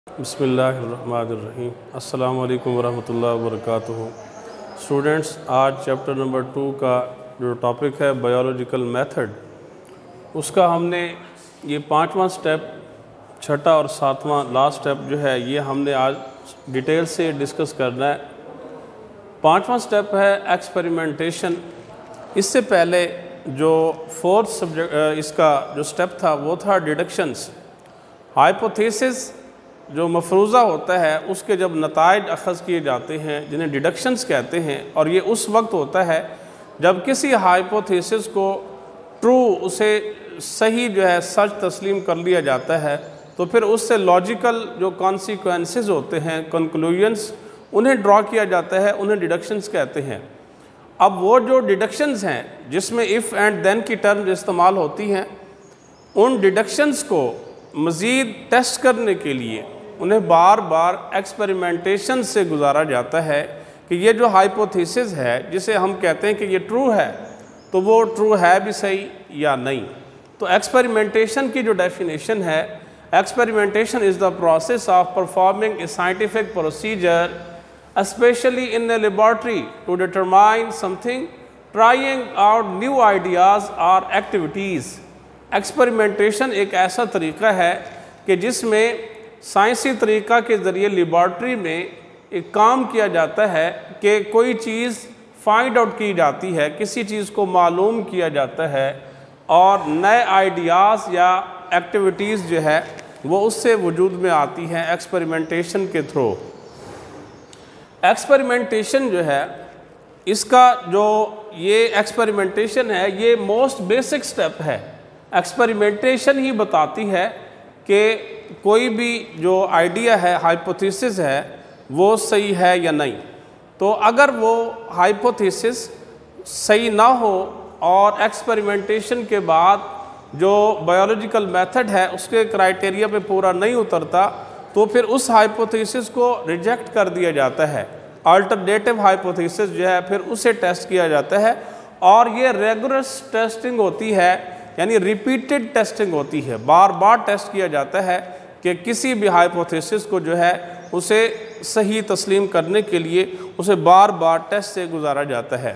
बिस्मिल्लाहिर्रहमानिर्रहीम। अस्सलामु अलैकुम वरहमतुल्लाहि वबरकातुहू। स्टूडेंट्स, आज चैप्टर नंबर 2 का जो टॉपिक है बायोलॉजिकल मेथड, उसका हमने ये 5वां स्टेप, छठा और 7वां लास्ट स्टेप जो है ये हमने आज डिटेल से डिस्कस करना है। 5वां स्टेप है एक्सपेरिमेंटेशन। इससे पहले जो 4th सब्जेक्ट इसका जो स्टेप था वो था डिडक्शंस। हाइपोथेसिस जो मफरूज़ा होता है उसके जब नताइज अख़ज़ किए जाते हैं जिन्हें डिडक्शंस कहते हैं, और ये उस वक्त होता है जब किसी हाइपोथेसिस को ट्रू, उसे सही जो है सच तस्लीम कर लिया जाता है, तो फिर उससे लॉजिकल जो कॉन्सिक्वेंसेस होते हैं, कंक्लूजन्स, उन्हें ड्रॉ किया जाता है, उन्हें डिडक्शंस कहते हैं। अब वो जो डिडक्शंस हैं जिसमें इफ़ एंड देन की टर्म इस्तेमाल होती हैं, उन डिडक्शंस को मज़ीद टेस्ट करने के लिए उन्हें बार बार एक्सपेरिमेंटेशन से गुजारा जाता है कि ये जो हाइपोथेसिस है जिसे हम कहते हैं कि ये ट्रू है, तो वो ट्रू है भी सही या नहीं। तो एक्सपेरिमेंटेशन की जो डेफिनेशन है, experimentation is the process of performing a scientific procedure especially in a laboratory to determine something, trying out new ideas or activities। Experimentation एक ऐसा तरीका है कि जिसमें साइंसी तरीक़ा के ज़रिए लेबॉर्ट्री में एक काम किया जाता है कि कोई चीज़ फाइंड आउट की जाती है, किसी चीज़ को मालूम किया जाता है, और नए आइडियाज़ या एक्टिविटीज़ जो है वो उससे वजूद में आती हैं एक्सपेरिमेंटेशन के थ्रू। एक्सपेरिमेंटेशन जो है, इसका जो ये एक्सपेरिमेंटेशन है ये मोस्ट बेसिक स्टेप है। एक्सपेरिमेंटेशन ही बताती है कि कोई भी जो आइडिया है, हाइपोथेसिस है, वो सही है या नहीं। तो अगर वो हाइपोथेसिस सही ना हो और एक्सपेरिमेंटेशन के बाद जो बायोलॉजिकल मेथड है उसके क्राइटेरिया पे पूरा नहीं उतरता, तो फिर उस हाइपोथेसिस को रिजेक्ट कर दिया जाता है। अल्टरनेटिव हाइपोथेसिस जो है फिर उसे टेस्ट किया जाता है, और ये रेगुलर टेस्टिंग होती है, यानी रिपीटेड टेस्टिंग होती है। बार बार टेस्ट किया जाता है कि किसी भी हाइपोथेसिस को जो है उसे सही तस्लीम करने के लिए उसे बार बार टेस्ट से गुजारा जाता है।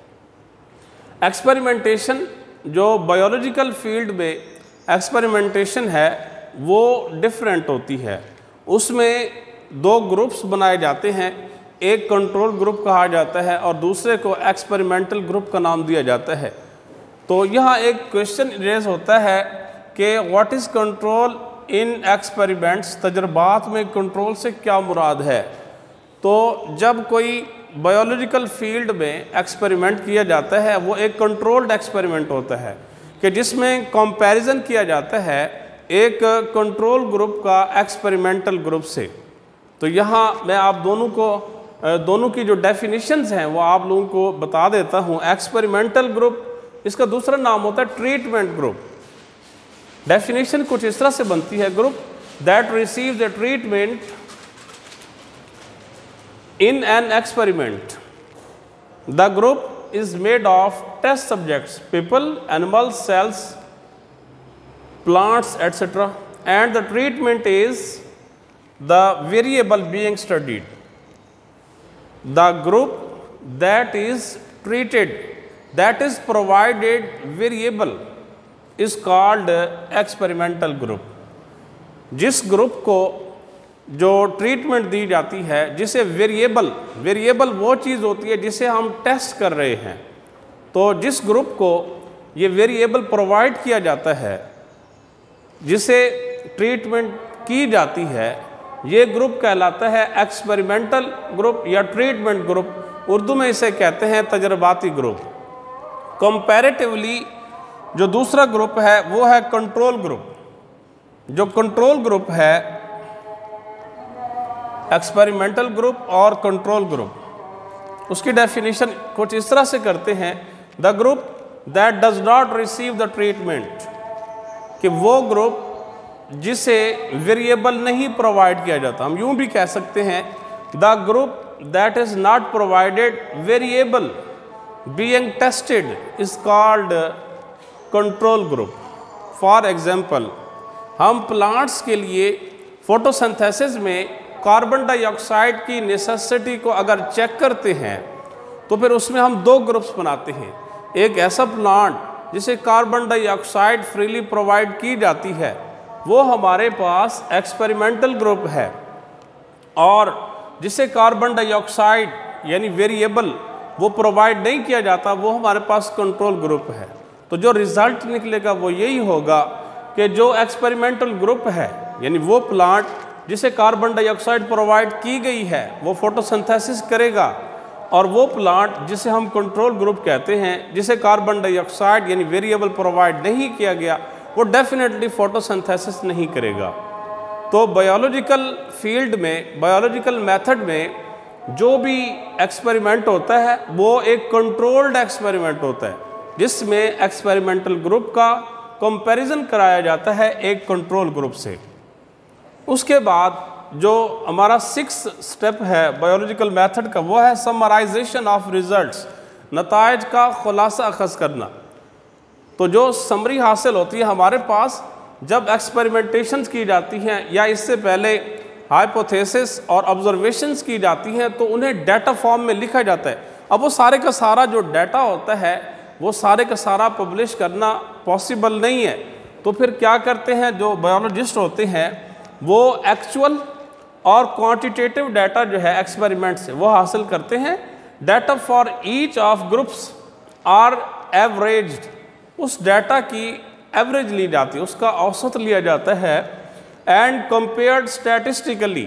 एक्सपेरिमेंटेशन जो बायोलॉजिकल फील्ड में एक्सपेरिमेंटेशन है वो डिफरेंट होती है। उसमें 2 ग्रुप्स बनाए जाते हैं, एक कंट्रोल ग्रुप कहा जाता है और दूसरे को एक्सपेरिमेंटल ग्रुप का नाम दिया जाता है। तो यहाँ एक क्वेश्चन रेज होता है कि what is control in experiments, तजर्बात में कंट्रोल से क्या मुराद है। तो जब कोई बायोलॉजिकल फील्ड में एक्सपेरिमेंट किया जाता है वो एक कंट्रोल्ड एक्सपेरिमेंट होता है कि जिसमें कंपैरिजन किया जाता है एक कंट्रोल ग्रुप का एक्सपेरिमेंटल ग्रुप से। तो यहाँ मैं आप दोनों की जो डेफिनेशंस हैं वो आप लोगों को बता देता हूँ। एक्सपेरिमेंटल ग्रुप, इसका दूसरा नाम होता है ट्रीटमेंट ग्रुप। डेफिनेशन कुछ इस तरह से बनती है, group that receives the treatment in an experiment. The group is made of test subjects, people, animals, cells, plants, etc., and the treatment is the variable being studied. The group that is treated, that is provided variable, is called experimental group। जिस group को जो treatment दी जाती है, जिसे variable वो चीज़ होती है जिसे हम टेस्ट कर रहे हैं, तो जिस ग्रुप को ये वेरिएबल प्रोवाइड किया जाता है, जिसे ट्रीटमेंट की जाती है, ये ग्रुप कहलाता है एक्सपेरिमेंटल ग्रुप या ट्रीटमेंट ग्रुप। उर्दू में इसे कहते हैं तजर्बाती ग्रुप। कंपैरेटिवली जो दूसरा ग्रुप है वो है कंट्रोल ग्रुप। जो कंट्रोल ग्रुप है, एक्सपेरिमेंटल ग्रुप और कंट्रोल ग्रुप, उसकी डेफिनेशन कुछ इस तरह से करते हैं, the group that does not receive the treatment, कि वो ग्रुप जिसे वेरिएबल नहीं प्रोवाइड किया जाता। हम यूं भी कह सकते हैं, the group that is not provided variable being tested is called control group. For example, हम प्लांट्स के लिए फोटोसिंथेसिस में कार्बन डाइऑक्साइड की नेसेसिटी को अगर चेक करते हैं तो फिर उसमें हम दो ग्रुप्स बनाते हैं। एक ऐसा प्लांट जिसे कार्बन डाइऑक्साइड फ्रीली प्रोवाइड की जाती है वो हमारे पास एक्सपेरिमेंटल ग्रुप है, और जिसे कार्बन डाइऑक्साइड यानी वेरिएबल वो प्रोवाइड नहीं किया जाता वो हमारे पास कंट्रोल ग्रुप है। तो जो रिज़ल्ट निकलेगा वो यही होगा कि जो एक्सपेरिमेंटल ग्रुप है यानी वो प्लांट जिसे कार्बन डाइऑक्साइड प्रोवाइड की गई है वो फोटोसिंथेसिस करेगा, और वो प्लांट जिसे हम कंट्रोल ग्रुप कहते हैं जिसे कार्बन डाइऑक्साइड यानी वेरिएबल प्रोवाइड नहीं किया गया वो डेफिनेटली फोटोसिंथेसिस नहीं करेगा। तो बायोलॉजिकल फील्ड में, बायोलॉजिकल मेथड में जो भी एक्सपेरिमेंट होता है वो एक कंट्रोल्ड एक्सपेरिमेंट होता है जिसमें एक्सपेरिमेंटल ग्रुप का कंपैरिजन कराया जाता है एक कंट्रोल ग्रुप से। उसके बाद जो हमारा 6th स्टेप है बायोलॉजिकल मेथड का वो है समराइजेशन ऑफ रिजल्ट्स, नताइज का खुलासा अखज़ करना। तो जो समरी हासिल होती है हमारे पास जब एक्सपेरिमेंटेशंस की जाती हैं या इससे पहले हाइपोथेसिस और ऑब्जर्वेशंस की जाती हैं तो उन्हें डाटा फॉर्म में लिखा जाता है। अब वो सारे का सारा जो डाटा होता है वो सारे का सारा पब्लिश करना पॉसिबल नहीं है, तो फिर क्या करते हैं जो बायोलॉजिस्ट होते हैं वो एक्चुअल और क्वांटिटेटिव डाटा जो है एक्सपेरिमेंट से वो हासिल करते हैं। Data for each of groups are averaged, उस डाटा की एवरेज ली जाती है, उसका औसत लिया जाता है, एंड कंपेयर्ड स्टैटिस्टिकली,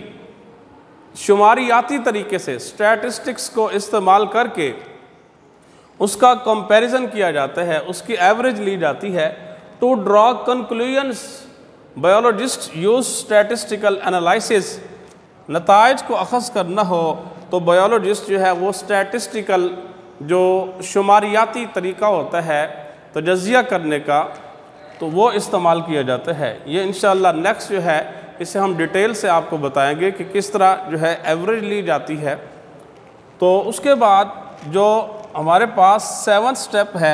शुमारियाती तरीके से स्टैटिस्टिक्स को इस्तेमाल करके उसका कंपैरिजन किया जाता है, उसकी एवरेज ली जाती है। To draw conclusions biologist use statistical analysis, नताइज को अखज़ करना हो तो बायोलॉजिस्ट जो है वो स्टैटिस्टिकल जो शुमारियाती तरीका होता है तजज़िया करने का तो वो इस्तेमाल किया जाता है। ये इंशाअल्लाह नेक्स्ट जो है इसे हम डिटेल से आपको बताएंगे कि किस तरह जो है एवरेज ली जाती है। तो उसके बाद जो हमारे पास 7th स्टेप है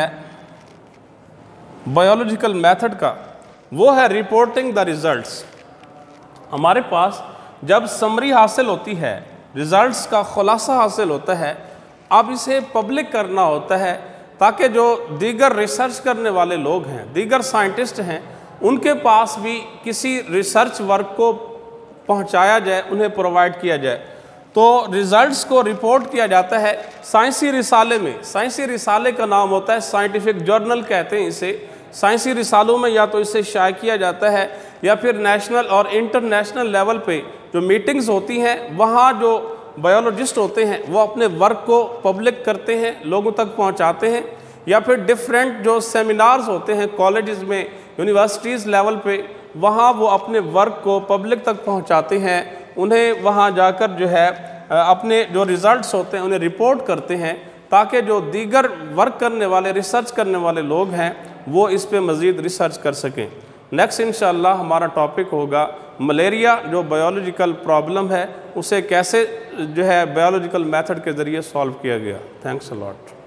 बायोलॉजिकल मेथड का वो है रिपोर्टिंग द रिज़ल्ट्स। हमारे पास जब समरी हासिल होती है, रिज़ल्ट्स का खुलासा हासिल होता है, अब इसे पब्लिक करना होता है ताकि जो दीगर रिसर्च करने वाले लोग हैं, दीगर साइंटिस्ट हैं, उनके पास भी किसी रिसर्च वर्क को पहुंचाया जाए, उन्हें प्रोवाइड किया जाए। तो रिज़ल्ट्स को रिपोर्ट किया जाता है साइंसी रिसाले में। साइंसी रिसाले का नाम होता है साइंटिफिक जर्नल कहते हैं इसे। साइंसी रिसालों में या तो इसे शाया किया जाता है या फिर नेशनल और इंटरनेशनल लेवल पे जो मीटिंग्स होती हैं वहाँ जो बायोलॉजिस्ट होते हैं वो अपने वर्क को पब्लिक करते हैं, लोगों तक पहुँचाते हैं, या फिर डिफरेंट जो सेमिनार्स होते हैं कॉलेजेस में, यूनिवर्सिटीज़ लेवल पे, वहाँ वो अपने वर्क को पब्लिक तक पहुँचाते हैं। उन्हें वहाँ जाकर जो है अपने जो रिज़ल्ट्स होते हैं उन्हें रिपोर्ट करते हैं ताकि जो दीगर वर्क करने वाले, रिसर्च करने वाले लोग हैं वो इस पे मज़ीद रिसर्च कर सकें। नेक्स्ट इंशाअल्लाह हमारा टॉपिक होगा मलेरिया, जो बायोलॉजिकल प्रॉब्लम है उसे कैसे जो है बायोलॉजिकल मेथड के ज़रिए सॉल्व किया गया। Thanks a lot.